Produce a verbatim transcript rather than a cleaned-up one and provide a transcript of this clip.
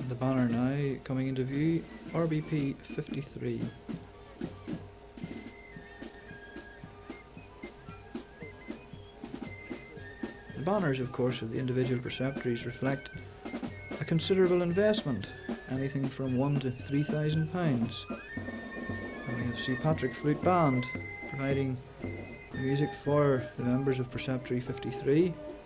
The banner now coming into view, R B P fifty-three. The banners, of course, of the individual preceptories reflect a considerable investment, anything from one to three thousand pounds. And we have Seapatrick Flute Band providing the music for the members of Preceptory fifty-three.